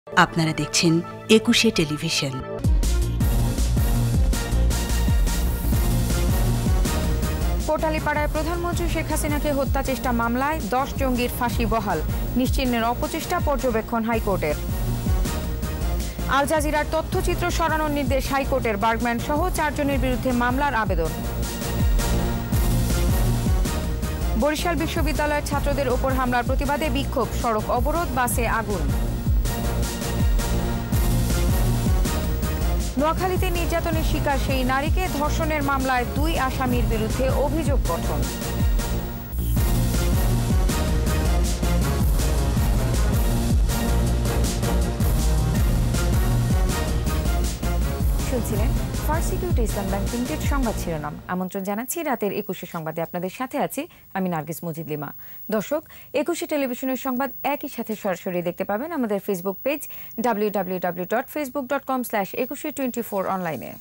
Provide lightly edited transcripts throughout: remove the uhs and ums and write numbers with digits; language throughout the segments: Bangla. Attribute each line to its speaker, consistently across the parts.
Speaker 1: আপনারা দেখছেন একুশে টেলিভিশন।
Speaker 2: কোটালীপাড়ায় প্রধানমন্ত্রী শেখ হাসিনাকে হত্যা চেষ্টা মামলায় 10 জঙ্গির ফাঁসি বহাল, নিশ্চিহ্নের অপচেষ্টা পর্যবেক্ষণ হাইকোর্টের। আল জাজিরার তথ্যচিত্র সরানোর নির্দেশ হাইকোর্টের, বার্গম্যান সহ 4 জনের বিরুদ্ধে মামলার আবেদন। বরিশাল বিশ্ববিদ্যালয়ের ছাত্রদের ওপর হামলার প্রতিবাদে বিক্ষোভ, সড়ক অবরোধ, বাসে আগুন। নোয়াখালীতে নির্যাতনের শিকার সেই নারীকে ধর্ষণের মামলায় 2 আসামির বিরুদ্ধে অভিযোগ গঠন। শুনছিলেন first security Islam bank limited সংবাদ শিরোনাম। আমন্ত্রণ জানাচ্ছি রাতের 21 সংবাদে আপনাদের সাথে আছি আমি নার্গিস মজিদ লিমা। দর্শক, 21 টেলিভিশনের সংবাদ একই সাথে সরাসরি দেখতে পাবেন আমাদের ফেসবুক পেজ www.facebook.com/2124 অনলাইনে।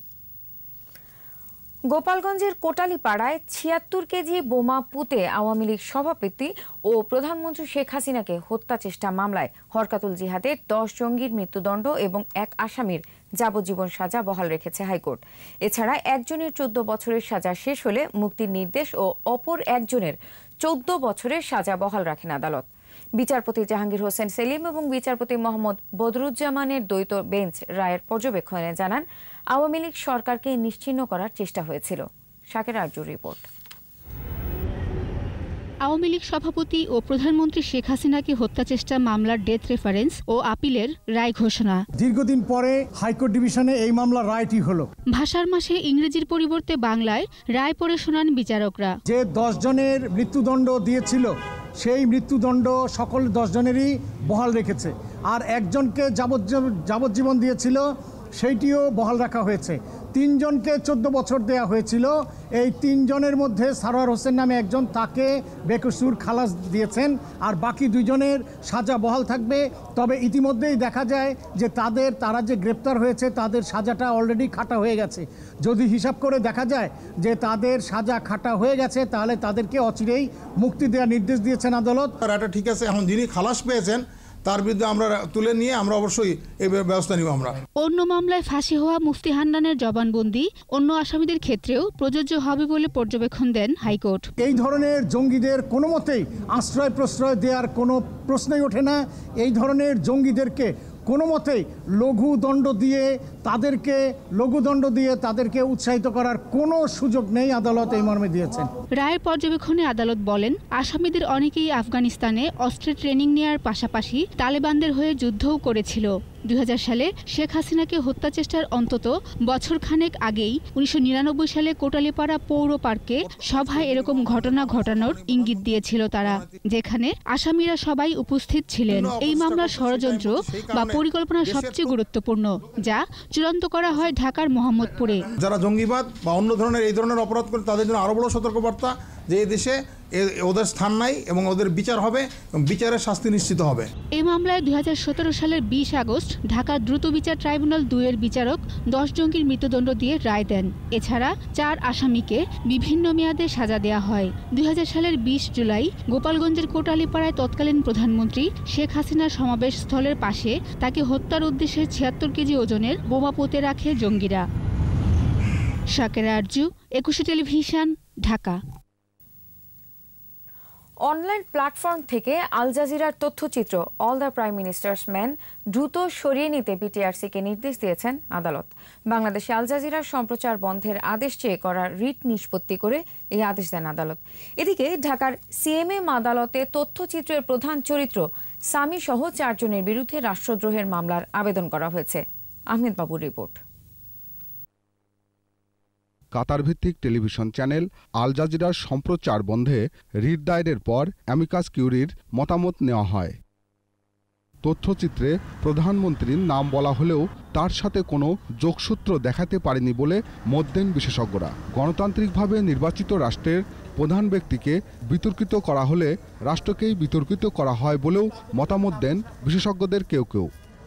Speaker 2: গোপালগঞ্জের কোটালীপাড়ায় 76 কেজি বোমা পুঁতে আওয়ামী লীগ সভাপতি ও প্রধানমন্ত্রী শেখ হাসিনাকে হত্যা চেষ্টা মামলায় হরকাতুল জিহাদের 10 জঙ্গির মৃত্যুদণ্ড এবং 1 আসামির যাবজ্জীবন সাজা বহাল রেখেছে হাইকোর্ট। এছাড়া একজনের 14 বছরের সাজা শেষ হলে মুক্তির নির্দেশ ও অপর একজনের 14 বছরের সাজা বহাল রাখেন আদালত। বিচারপতি জাহাঙ্গীর হোসেন সেলিম এবং বিচারপতি মোহাম্মদ বদরুজ্জামানের দ্বৈত বেঞ্চ রায়ের পর্যবেক্ষণে জানান, আওয়ামী লীগ সরকারকে নিশ্চিহ্ন করার চেষ্টা হয়েছিল। শাকের আরজুর রিপোর্ট।
Speaker 3: আওয়ামী লীগ সভাপতি ও প্রধানমন্ত্রী শেখ হাসিনাকে হত্যা চেষ্টা মামলার ডেথ রেফারেন্স ও আপিলের রায় ঘোষণা।
Speaker 4: দীর্ঘদিন পরে হাইকোর্ট ডিভিশনে এই মামলার রায়টি হলো।
Speaker 3: ভাষার মাসে ইংরেজির পরিবর্তে বাংলায় রায় পড়ে শোনান বিচারকরা।
Speaker 4: যে 10 জনের মৃত্যুদণ্ড দিয়েছিল সেই মৃত্যুদণ্ড সকল 10 জনেরই বহাল রেখেছে, আর একজনকে যাবজ্জীবন দিয়েছিল সেইটিও বহাল রাখা হয়েছে। 3 জনকে 14 বছর দেয়া হয়েছিল। এই 3 জনের মধ্যে সারোয়ার হোসেন নামে একজন, তাকে বেকসুর খালাস দিয়েছেন, আর বাকি 2 জনের সাজা বহাল থাকবে। তবে ইতিমধ্যেই দেখা যায় যে তারা যে গ্রেপ্তার হয়েছে তাদের সাজাটা অলরেডি খাটা হয়ে গেছে। যদি হিসাব করে দেখা যায় যে তাদের সাজা খাটা হয়ে গেছে, তাহলে তাদেরকে অচিরেই মুক্তি দেওয়ার নির্দেশ দিয়েছেন আদালত।
Speaker 5: এটা ঠিক আছে, এখন যিনি খালাস পেয়েছেন তার বিরুদ্ধে আমরা তুলে নিয়ে আমরা অবশ্যই এই ব্যবস্থা নিব। আমরা
Speaker 3: অন্য মামলায় ফাঁসি হওয়া মুফতি হান্নানের জবানবন্দি অন্য আসামিদের ক্ষেত্রেও প্রযোজ্য হবে বলে পর্যবেক্ষণ দেন হাইকোর্ট।
Speaker 4: এই ধরনের জঙ্গিদের কোনো মতেই আশ্রয় প্রশ্রয় দেওয়ার কোনো প্রশ্নই ওঠে না। এই ধরনের জঙ্গিদেরকে কোনো মতেই লঘু দণ্ড দিয়ে তাদেরকে উৎসাহিত করার কোনো সুযোগ নেই, আদালত এই মর্মে দিয়েছেন।
Speaker 3: রায়ের পর্যবেক্ষণে আদালত বলেন, আসামিদের অনেকেই আফগানিস্তানে অস্ত্রের ট্রেনিং নেওয়ার পাশাপাশি তালেবানদের হয়ে যুদ্ধও করেছিল। 2000 সালে শেখ হাসিনাকে হত্যা চেষ্টার অন্তত বছরখানেক আগেই 1999 সালে কোটালীপাড়া পৌর পার্কে সভায় এরকম ঘটনা ঘটানোর ইঙ্গিত দিয়েছিল তারা, যেখানে আসামিরা সবাই উপস্থিত ছিলেন। এই মামলার ষড়যন্ত্র বা পরিকল্পনা সবচেয়ে গুরুত্বপূর্ণ, যা চূড়ান্ত করা হয় ঢাকার মোহাম্মদপুরে।
Speaker 5: যারা জঙ্গিবাদ বা অন্য ধরনের এই ধরনের অপরাধ করে তাদের জন্য আরো বড় সতর্কবার্তা যে এই দেশে ওদের স্থান নাই এবং ওদের বিচার হবে এবং বিচারের শাস্তি নিশ্চিত হবে।
Speaker 3: এই মামলায় 2017 সালের 20 আগস্ট ঢাকা দ্রুত বিচার ট্রাইব্যুনাল 2 এর বিচারক 10 জঙ্গির মৃত্যুদণ্ড দিয়ে রায় দেন। এছাড়া 4 আসামিকে বিভিন্ন মেয়াদে সাজা দেওয়া হয়। 2000 সালের 20 জুলাই গোপালগঞ্জের কোটালীপাড়ায় তৎকালীন প্রধানমন্ত্রী শেখ হাসিনার সমাবেশ স্থলের পাশে তাকে হত্যার উদ্দেশ্যে 76 কেজি ওজনের বোমা পুঁতে রাখে জঙ্গিরা। Shaker Arzu, 21 television, Dhaka.
Speaker 2: Online platform থেকে আল জাজিরার তথ্যচিত্র all the prime minister's man দ্রুত সরিয়ে নিতে বিটিআরসিকে নির্দেশ দিয়েছেন আদালত। বাংলাদেশে আল জাজিরার সম্প্রচার বন্ধের আদেশ চেয়ে করা রিট নিষ্পত্তি করে এই আদেশ দেন আদালত। এদিকে ঢাকার সিএমএম আদালতে তথ্যচিত্রের প্রধান চরিত্র সামি সহ 4 জনের বিরুদ্ধে রাষ্ট্রদ্রোহের মামলার আবেদন করা হয়েছে। আহমেদ বাবুর রিপোর্ট।
Speaker 6: কাতার ভিত্তিক টেলিভিশন চ্যানেল আল জাজিরার সম্প্রচার বন্ধে রিট দায়েরের পর অ্যামিকাস কিউরির মতামত নেওয়া হয়। তথ্যচিত্রে প্রধানমন্ত্রীর নাম বলা হলেও তার সাথে কোনো যোগসূত্র দেখাতে পারেনি বলে মত দেন বিশেষজ্ঞরা। গণতান্ত্রিকভাবে নির্বাচিত রাষ্ট্রের প্রধান ব্যক্তিকে বিতর্কিত করা হলে রাষ্ট্রকেই বিতর্কিত করা হয় বলেও মতামত দেন বিশেষজ্ঞদের কেউ কেউ।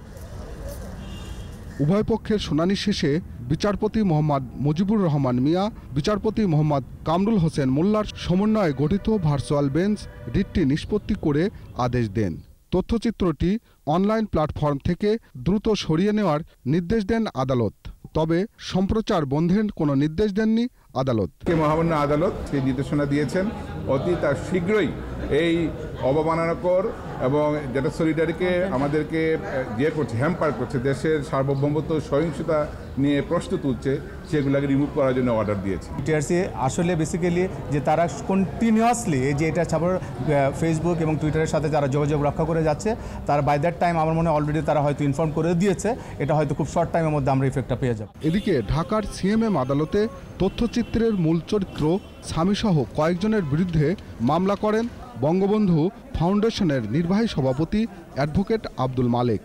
Speaker 6: উভয় পক্ষের শুনানি শেষে বিচারপতি মোহাম্মদ মুজিবুর রহমান মিয়া, বিচারপতি মোহাম্মদ কামরুল হোসেন মোল্লার সমন্বয়ে গঠিত ভার্চুয়াল বেঞ্চ রিটটি নিষ্পত্তি করে আদেশ দেন। তথ্যচিত্রটি অনলাইন প্ল্যাটফর্ম থেকে দ্রুত সরিয়ে নেওয়ার নির্দেশ দেন আদালত। তবে সম্প্রচার বন্ধের কোনো নির্দেশ দেননি আদালত।
Speaker 7: মহামান্য আদালত সেই নির্দেশনা দিয়েছেন অতি তার শীঘ্রই এই অবমাননাকর এবং যেটা সলিডারিকে আমাদেরকে করছে, হ্যাম্পার করছে, দেশের সার্বভৌমত্ব সহিংসতা নিয়ে প্রশ্ন তুলছে, সেগুলোকে রিমুভ করার জন্য অর্ডার দিয়েছে।
Speaker 8: টিআরসি আসলে বেসিক্যালি যে তারা কন্টিনিউয়াসলি যে এটা ছাড়া ফেসবুক এবং টুইটারের সাথে যারা যোগাযোগ রক্ষা করে যাচ্ছে, তারা বাই দ্যাট টাইম আমার মনে হয় অলরেডি তারা হয়তো ইনফর্ম করে দিয়েছে। এটা হয়তো খুব শর্ট টাইমের মধ্যে আমরা ইফেক্টটা পেয়ে যাব।
Speaker 6: এদিকে ঢাকার সিএমএম আদালতে তথ্যচিত্রের মূল চরিত্র স্বামীসহ কয়েকজনের বিরুদ্ধে মামলা করেন বঙ্গবন্ধু ফাউন্ডেশনের নির্বাহী সভাপতি অ্যাডভোকেট আব্দুল মালেক।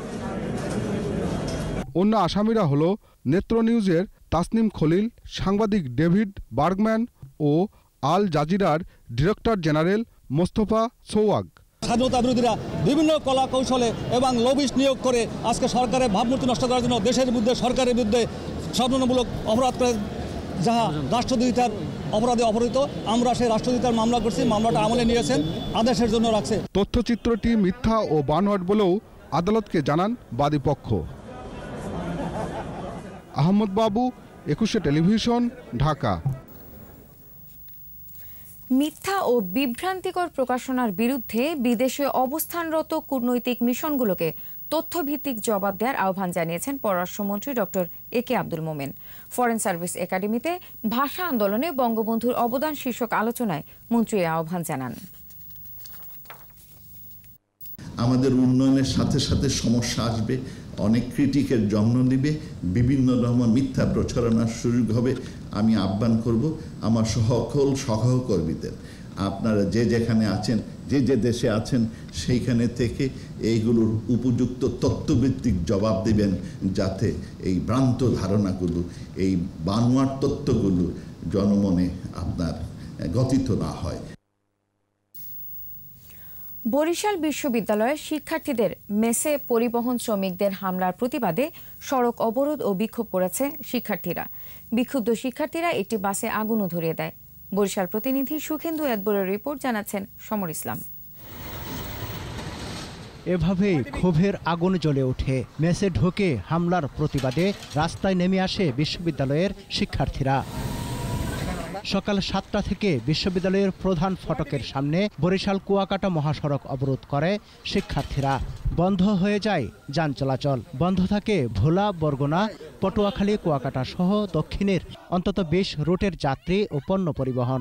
Speaker 6: অন্য আসামিরা হল নেত্র নিউজের তাসনিম খলিল, সাংবাদিক ডেভিড বার্গম্যান ও আল জাজিরার ডিরেক্টর জেনারেল মোস্তফা সোয়াগ।
Speaker 9: স্বাধীনতা বিরোধীরা বিভিন্ন কলা কৌশলে এবং লবিস্ট নিয়োগ করে আজকে সরকারের ভাবমূর্তি নষ্ট করার জন্য দেশের বিরুদ্ধে, সরকারের বিরুদ্ধে ষড়যন্ত্রমূলক অপরাধ করে, যাহা রাষ্ট্রদ্রোহিতার অপরাধে অপহৃত। আমরা সেই রাষ্ট্রদ্রোহিতার মামলা করছি, মামলাটা আমলে নিয়েছেন, আদেশের জন্য রাখছে।
Speaker 6: তথ্যচিত্রটি মিথ্যা ও বানোয়াট বলেও আদালতকে জানান বাদীপক্ষ। আহমদ বাবু, 21 টেলিভিশন, ঢাকা।
Speaker 2: মিথ্যা ও বিভ্রান্তিকর প্রকাশনার বিরুদ্ধে বিদেশে অবস্থানরত কূটনৈতিক মিশনগুলোকে তথ্যভিত্তিক জবাব দেওয়ার আহ্বান জানিয়েছেন পররাষ্ট্রমন্ত্রী ডক্টর একে আব্দুল মোমেন। ফরেন সার্ভিস একাডেমিতে ভাষা আন্দোলনে বঙ্গবন্ধুর অবদান শীর্ষক আলোচনায় মন্ত্রী আহ্বান জানান।
Speaker 10: আমাদের উন্নয়নের সাথে সাথে সমস্যা আসবে, অনেক ক্রিটিকের জন্ম নেবে, বিভিন্ন রকম মিথ্যা প্রচারণার সুযোগ হবে। আমি আহ্বান করব আমার সকল সহকর্মীদের, আপনারা যে যেখানে আছেন, যে যে দেশে আছেন, সেইখানে থেকে এইগুলোর উপযুক্ত তথ্যভিত্তিক জবাব দেবেন, যাতে এই ভ্রান্ত ধারণাগুলো, এই বানোয়াট তথ্যগুলো জনমনে আপনার গতিত না হয়।
Speaker 2: বরিশাল বিশ্ববিদ্যালয়ের শিক্ষার্থীদের মেসে পরিবহন শ্রমিকদের হামলার প্রতিবাদে সড়ক অবরোধ ও বিক্ষোভ করেছে শিক্ষার্থীরা। বিক্ষুব্ধ শিক্ষার্থীরা একটি বাসে আগুনও ধরিয়ে দেয়। বরিশাল প্রতিনিধি সুখেন্দু এদবরের রিপোর্ট, জানাচ্ছেন সমর ইসলাম।
Speaker 11: এভাবেই ক্ষোভের আগুন জ্বলে ওঠে। মেসে ঢোকে হামলার প্রতিবাদে রাস্তায় নেমে আসে বিশ্ববিদ্যালয়ের শিক্ষার্থীরা। সকাল 7টা থেকে বিশ্ববিদ্যালয়ের প্রধান ফটকের সামনে বরিশাল কুয়াকাটা মহাসড়ক অবরোধ করে শিক্ষার্থীরা। বন্ধ হয়ে যায় যান চলাচল। বন্ধ থাকে ভোলা, বরগুনা, পটুয়াখালী, কুয়াকাটা সহ দক্ষিণের অন্তত 20 রুটের যাত্রী ও পণ্য পরিবহন।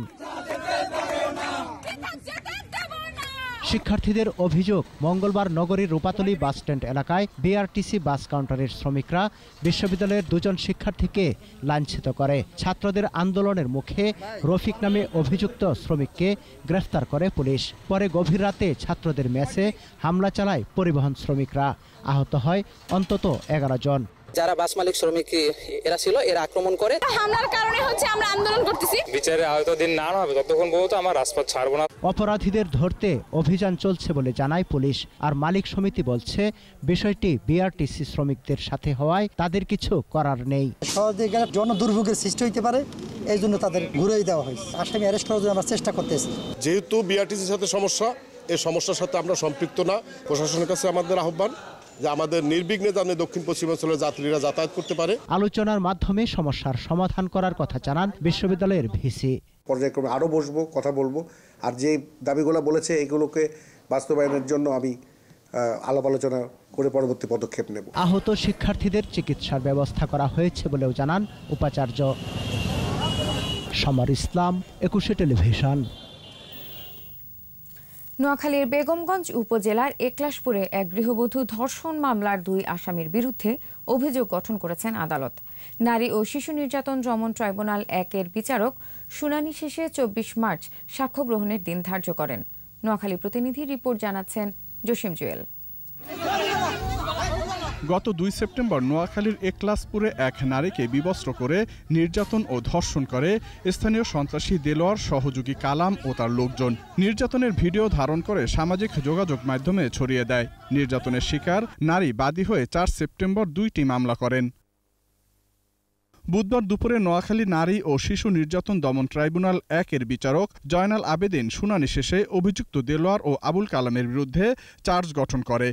Speaker 11: শিক্ষার্থীদের অভিযোগ, মঙ্গলবার নগরীর রূপাতলী বাসস্ট্যান্ড এলাকায় বিআরটিসি বাস কাউন্টারের শ্রমিকরা বিশ্ববিদ্যালয়ের 2 জন শিক্ষার্থীকে লাঞ্ছিত করে। ছাত্রদের আন্দোলনের মুখে রফিক নামে অভিযুক্ত শ্রমিককে গ্রেফতার করে পুলিশ। পরে গভীর রাতে ছাত্রদের মেসে হামলা চালায় পরিবহন শ্রমিকরা। আহত হয় অন্তত 11 জন।
Speaker 12: যারা বাস মালিক শ্রমিক এরা ছিল, এরা আক্রমণ করে। হামলার কারণে হচ্ছে আমরা আন্দোলন করতেছি। বিচারে যতদিন না হবে ততক্ষণ পর্যন্ত আমরা রাজপথ ছাড়ব না।
Speaker 11: অপরাধীদের ধরতে অভিযান চলছে বলে জানায় পুলিশ। আর মালিক সমিতি বলছে বিষয়টি বিআরটিসি শ্রমিকদের সাথে হওয়ায় তাদের কিছু করার নেই।
Speaker 13: সহজে জনদুর্ভোগের সৃষ্টি হইতে পারে, এই জন্য তাদের ঘুরিয়ে দেওয়া হয়েছে। আসামি অ্যারেস্ট করার জন্য আমরা চেষ্টা করতেছি।
Speaker 14: যেহেতু বিআরটিসির সাথে সমস্যা, এই সমস্যার সাথে আমরা সম্পৃক্ত না। প্রশাসনের কাছে আমাদের আহ্বান যে আমাদের নির্বিঘ্নে জানে দক্ষিণ পশ্চিমাঞ্চলের যাত্রীরা যাতায়াত করতে পারে।
Speaker 11: আলোচনার মাধ্যমে সমস্যার সমাধান করার কথা জানান বিশ্ববিদ্যালয়ের ভিসি।
Speaker 15: পর্যায়ক্রমে আরও বসবো, কথা বলবো, আর যে দাবিগুলো বলেছে এগুলোকে বাস্তবায়নের জন্য আমি আলাপ আলোচনা করে পরবর্তী পদক্ষেপ নেব।
Speaker 11: আহত শিক্ষার্থীদের চিকিৎসার ব্যবস্থা করা হয়েছে বলেও জানান উপাচার্য। সমর ইসলাম, 21 টেলিভিশন।
Speaker 2: নোয়াখালীর বেগমগঞ্জ উপজেলার একলাশপুরে এক গৃহবধূ ধর্ষণ মামলার 2 আসামির বিরুদ্ধে অভিযোগ গঠন করেছেন আদালত। নারী ও শিশু নির্যাতন দমন ট্রাইব্যুনাল 1-এর বিচারক শুনানি শেষে 24 মার্চ সাক্ষ্য গ্রহণের দিন ধার্য করেন। নোয়াখালী প্রতিনিধি রিপোর্ট, জানাচ্ছেন জসিম জুয়েল।
Speaker 16: গত 2 সেপ্টেম্বর নোয়াখালীর একলাশপুরে এক নারীকে বিবস্ত্র করে নির্যাতন ও ধর্ষণ করে স্থানীয় সন্ত্রাসী দেলোয়ার, সহযোগী কালাম ও তার লোকজন। নির্যাতনের ভিডিও ধারণ করে সামাজিক যোগাযোগ মাধ্যমে ছড়িয়ে দেয়। নির্যাতনের শিকার নারী বাদী হয়ে 4 সেপ্টেম্বর 2টি মামলা করেন। বুধবার দুপুরে নোয়াখালী নারী ও শিশু নির্যাতন দমন ট্রাইব্যুনাল 1-এর বিচারক জয়নাল আবেদিন শুনানি শেষে অভিযুক্ত দেলোয়ার ও আবুল কালামের বিরুদ্ধে চার্জ গঠন করে।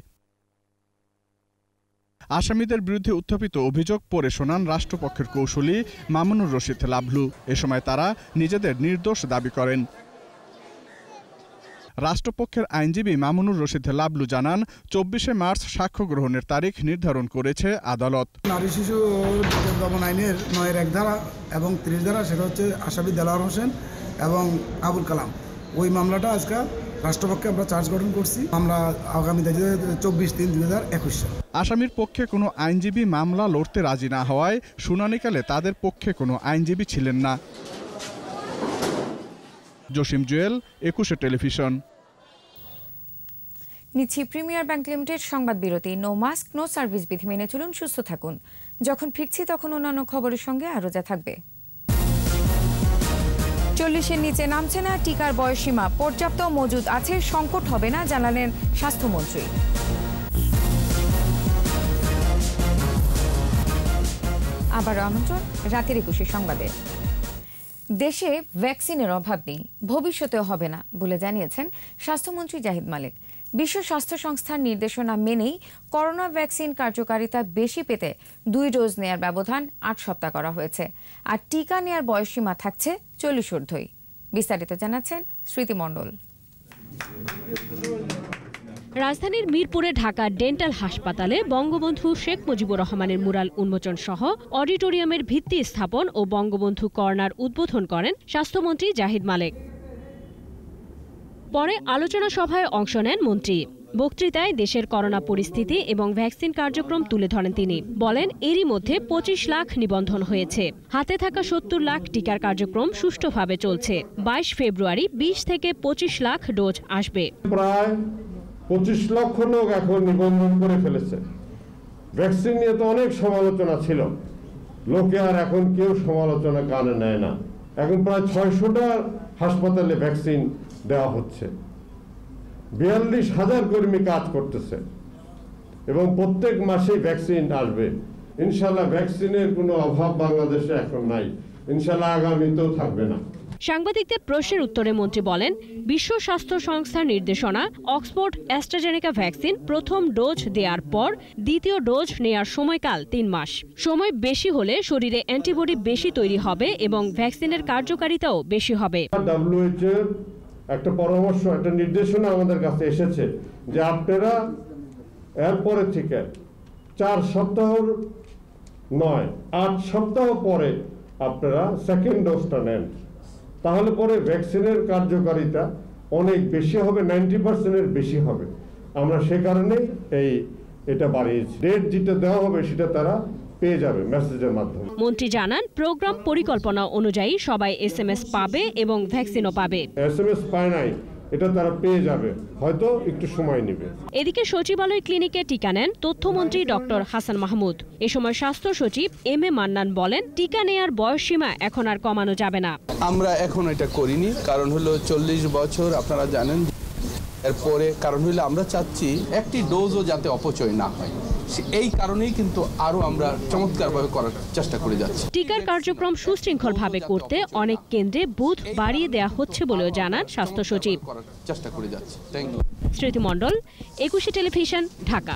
Speaker 16: আসামিদের বিরুদ্ধে উত্থাপিত অভিযোগ পড়ে শোনান রাষ্ট্রপক্ষের কৌঁসুলি মামুনুর রশিদ লাভলু। এ সময় তারা নিজেদের নির্দোষ দাবি করেন। রাষ্ট্রপক্ষের আইনজীবী মামুনুর রশিদ লাভলু জানান, 24শে মার্চ সাক্ষ্য গ্রহণের তারিখ নির্ধারণ করেছে আদালত।
Speaker 17: নারী শিশু দমন আইনের 9-1 ধারা এবং 30 ধারা, সেটা হচ্ছে আসামি দেলোয়ার হোসেন এবং আবুল কালাম। ওই মামলাটা আজকে রাষ্ট্রপক্ষে আমরা চার্জ গঠন করছি। আমরা আগামী 24/3/2021 সাল।
Speaker 16: আসামির পক্ষে কোনো আইনজীবী মামলা লড়তে রাজি না হওয়ায় শুনানিকালে তাদের পক্ষে কোনো আইনজীবী ছিলেন না। জসিম জুয়েল, 21শে টেলিভিশন।
Speaker 2: নিচ্ছি প্রিমিয়ার ব্যাংক লিমিটেড সংবাদ বিরতি। নো মাস্ক নো সার্ভিস বিধি মেনে চলুন, সুস্থ থাকুন। যখন ফিরছি তখন অন্যান্য খবরের সঙ্গে আরও যা থাকবে। 40-এর নিচে নামছে না টিকার বয়সসীমা, পর্যাপ্ত মজুদ আছে, সংকট হবে না জানালেন স্বাস্থ্যমন্ত্রী। আবারও আমন্ত্রণ রাতের 21 সংবাদে। দেশে ভ্যাকসিনের অভাব নেই, ভবিষ্যতেও হবে না বলে জানিয়েছেন স্বাস্থ্যমন্ত্রী জাহিদ মালিক। বিশ্ব স্বাস্থ্য সংস্থার নির্দেশনা মেনেই করোনা ভ্যাকসিন কার্যকারিতা বেশি পেতে 2 ডোজ নেয়ার ব্যবধান 8 সপ্তাহ করা হয়েছে, আর টিকা নেয়ার বয়সসীমা থাকছে 40 ঊর্ধ্বই। বিস্তারিত জানাচ্ছেন স্মৃতি মণ্ডল।
Speaker 18: রাজধানীর মিরপুরে ঢাকা ডেন্টাল হাসপাতালে বঙ্গবন্ধু শেখ মুজিবুর রহমানের মুরাল উন্মোচন সহ অডিটোরিয়ামের ভিত্তি স্থাপন ও বঙ্গবন্ধু কর্নার উদ্বোধন করেন স্বাস্থ্যমন্ত্রী জাহিদ মালিক। পরে আলোচনা সভায় অংশ নেন মন্ত্রী। বক্তৃতায় দেশের করোনা পরিস্থিতি এবং ভ্যাকসিন কার্যক্রম তুলে ধরেন তিনি। বলেন, এরই মধ্যে 25 লাখ নিবন্ধন হয়েছে, হাতে থাকা 70 লাখ টিকার কার্যক্রম সুষ্ঠুভাবে চলছে। 22 ফেব্রুয়ারি 20 থেকে 25 লাখ ডোজ আসবে।
Speaker 19: প্রায় 25 লক্ষ লোক এখন নিবন্ধন করে ফেলেছে। ভ্যাকসিন নিয়ে তো অনেক সমালোচনা ছিল, লোকে আর এখন কেউ সমালোচনা কানে নেয় না। এখন প্রায় 600টা হাসপাতালে ভ্যাকসিন দেওয়া হচ্ছে। 42,000 কর্মী কাজ করতেছে এবং প্রত্যেক মাসে ভ্যাকসিন আসবে। ইনশাল্লাহ ভ্যাকসিনের কোনো অভাব বাংলাদেশে এখন নাই, ইনশাল্লাহ আগামীতেও থাকবে না।
Speaker 18: সাংবাদিকদের প্রশ্নের উত্তরে মন্ত্রী বলেন, বিশ্ব স্বাস্থ্য সংস্থার নির্দেশনা, অক্সফোর্ড অ্যাস্ট্রাজেনেকা ভ্যাকসিন প্রথম ডোজ দেওয়ার পর দ্বিতীয় ডোজ নেয়ার সময়কাল 3 মাস। সময় বেশি হলে শরীরে অ্যান্টিবডি বেশি তৈরি হবে এবং ভ্যাকসিনের কার্যকারিতাও বেশি হবে।
Speaker 19: WHO একটা পরামর্শ, একটা নির্দেশনা আমাদের কাছে এসেছে যে আপনারা এরপরে থেকে 4 সপ্তাহ নয় 8 সপ্তাহ পরে আপনারা সেকেন্ড ডোজটা নেন, তাহলে পরে ভ্যাকসিনের কার্যকারিতা অনেক বেশি হবে, 90%-এর বেশি হবে। আমরা সে কারণে এটা বাড়িয়েছি। ডেট যেটা দেওয়া হবে সেটা তারা পেয়ে যাবে মেসেজের মাধ্যমে।
Speaker 18: মন্ত্রী জানান, প্রোগ্রাম পরিকল্পনা অনুযায়ী সবাই SMS পাবে এবং ভ্যাকসিনও পাবে।
Speaker 19: SMS পায় নাই, এটা তারা পেয়ে যাবে, হয়তো একটু সময় নেবে।
Speaker 18: এদিকে সচিবালয় ক্লিনিকে টিকা নেন তথ্যমন্ত্রী ডক্টর হাসান মাহমুদ। এ সময় স্বাস্থ্য সচিব MA মান্নান বলেন, টিকা নেয়ার বয়সসীমা এখন আর কমানো যাবে না।
Speaker 20: আমরা এখন এটা করিনি, কারণ হলো 40 বছর আপনারা জানেন। এরপরে কারণ হলো আমরা চাচ্ছি একটি ডোজও যাতে অপচয় না হয়, এই কারণেই কিন্তু আরো আমরা চমৎকারভাবে করার চেষ্টা করে যাচ্ছি।
Speaker 18: টিকার কার্যক্রম সুশৃঙ্খলভাবে করতে অনেক কেন্দ্রে বুথ বাড়িয়ে দেওয়া হচ্ছে বলেও জানান স্বাস্থ্য সচিব।
Speaker 20: চেষ্টা করে যাচ্ছি। Thank you.
Speaker 18: Smriti Mondal, 21 television, Dhaka.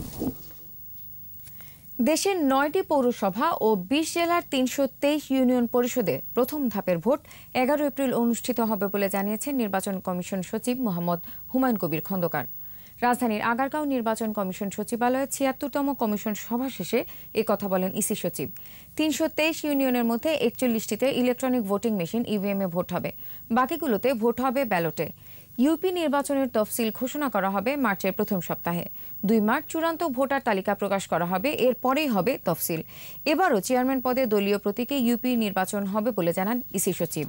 Speaker 2: দেশের 9টি পৌরসভা ও 20 জেলার 323 ইউনিয়ন পরিষদে প্রথম ধাপের ভোট 11 এপ্রিল অনুষ্ঠিত হবে বলে জানিয়েছেন নির্বাচন কমিশন সচিব মোহাম্মদ হুমায়ুন কবির খন্দকার। রাজধানীর আগারগাঁও নির্বাচন কমিশন সচিবালয়ে 76তম কমিশন সভা শেষে কথা বলেন ইসি সচিব। 323 ইউনিয়নের মধ্যে 41টিতে ইলেকট্রনিক ভোটিং মেশিন EVM এ ভোট হবে, বাকিগুলোতে ভোট হবে ব্যালটে। ইউপি নির্বাচনের তফসিল ঘোষণা করা হবে মার্চের প্রথম সপ্তাহে। 2 মার্চ চূড়ান্ত ভোটার তালিকা প্রকাশ করা হবে, এরপরেই হবে তফসিল। এবারও চেয়ারম্যান পদে দলীয় প্রতীকে ইউপি নির্বাচন হবে বলে জানান ইসি সচিব।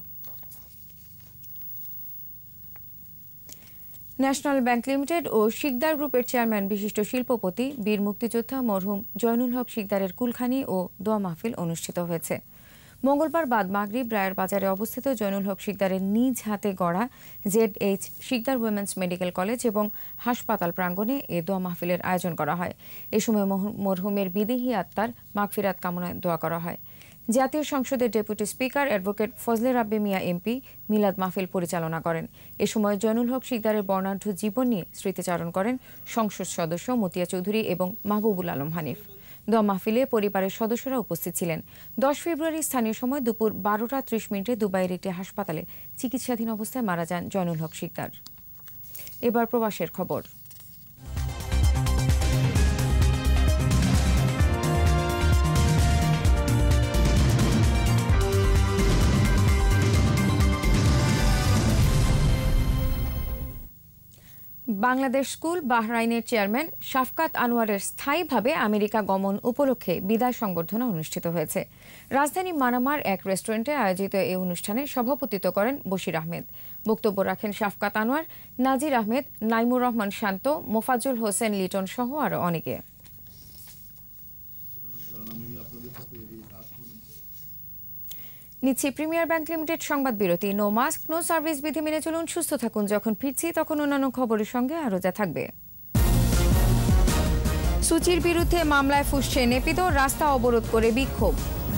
Speaker 2: ন্যাশনাল ব্যাংক লিমিটেড ও শিকদার গ্রুপের চেয়ারম্যান বিশিষ্ট শিল্পপতি বীর মুক্তিযোদ্ধা মরহুম জয়নুল হক শিকদারের কুলখানি ও দোয়া মাহফিল অনুষ্ঠিত হয়েছে। মঙ্গলবার বাদ মাগরিব রায়ের বাজারে অবস্থিত জয়নুল হক শিকদারের নিজ হাতে গড়া ZH Sikder women's medical college এবং হাসপাতাল প্রাঙ্গণে এ দোয়া মাহফিলের আয়োজন করা হয়। এ সময় মরহুমের বিদেহী আত্মার মাগফিরাত কামনায় দোয়া করা হয়। জাতীয় সংসদের deputy speaker advocate Fazle Rabbi Mia MP মিলাদ মাহফিল পরিচালনা করেন। এ সময় জয়নুল হক শিকদারের বর্ণাঢ্য জীবন নিয়ে স্মৃতিচারণ করেন সংসদ সদস্য মতিয়া চৌধুরী এবং মাহবুবুল আলম হানিফ। দোয়া মাহফিলে পরিবারের সদস্যরা উপস্থিত ছিলেন। 10 ফেব্রুয়ারি স্থানীয় সময় দুপুর 12:30 দুবাইয়ের একটি হাসপাতালে চিকিৎসাধীন অবস্থায় মারা যান জয়নুল হক শিকদার। এবার প্রবাসের খবর। বাংলাদেশ স্কুল বাহরাইনের চেয়ারম্যান শাফকাত আনোয়ারের স্থায়ীভাবে আমেরিকা গমন উপলক্ষে বিদায় সংবর্ধনা অনুষ্ঠিত হয়েছে। রাজধানী মানামার এক রেস্টুরেন্টে আয়োজিত এই অনুষ্ঠানে সভাপতিত্ব করেন বশির আহমেদ। বক্তব্য রাখেন শাফকাত আনোয়ার, নাজির আহমেদ, নাইমুর রহমান শান্ত, মোফাজ্জল হোসেন লিটন সহ আরও অনেকে। নিচ্ছি প্রিমিয়ার ব্যাংক লিমিটেড সংবাদ বিরতি। নো মাস্ক নো সার্ভিস বিধি মেনে চলুন, সুস্থ থাকুন। যখন ফিরছি তখন অন্যান্য খবরের সঙ্গে আরও যা থাকবে। সূচির বিরুদ্ধে মামলায় ফুঁসছে নেপিত, রাস্তা অবরোধ করে বিক্ষোভ।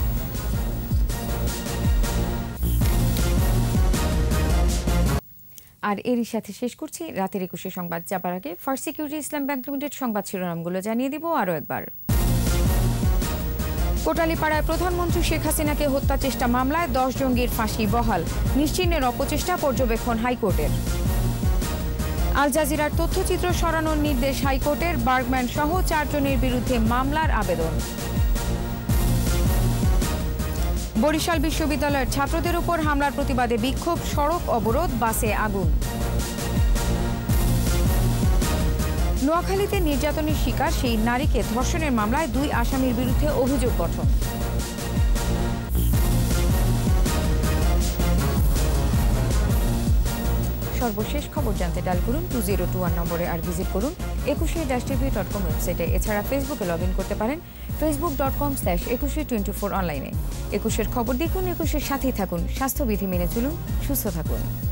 Speaker 2: আর এরই সাথে শেষ করছি রাতের 21 সংবাদ। যাবার আগে first security Islam bank limited সংবাদ শিরোনামগুলো জানিয়ে দিব আরও একবার। কোটালীপাড়ায় প্রধানমন্ত্রী শেখ হাসিনাকে হত্যা চেষ্টা মামলায় 10 জঙ্গির ফাঁসি বহাল, নিশ্চিহ্নের অপচেষ্টা পর্যবেক্ষণ হাইকোর্টের। আল জাজিরার তথ্যচিত্র সরানোর নির্দেশ হাইকোর্টের, বার্গম্যান সহ 4 জনের বিরুদ্ধে মামলার আবেদন। বরিশাল বিশ্ববিদ্যালয়ের ছাত্রদের উপর হামলার প্রতিবাদে বিক্ষোভ, সড়ক অবরোধ, বাসে আগুন। নোয়াখালীতে নির্যাতনের শিকার সেই নারীকে ধর্ষণের মামলায় 2 আসামির বিরুদ্ধে অভিযোগ গঠন। সর্বশেষ খবর জানতে ডায়াল করুন 2021 নম্বরে আর ভিজিট করুন 21-tv.com ওয়েবসাইটে। এছাড়া ফেসবুকে লগ ইন করতে পারেন facebook.com/2124 অনলাইনে। 21-এর খবর দেখুন, 21-এর সাথেই থাকুন। স্বাস্থ্যবিধি মেনে চলুন, সুস্থ থাকুন।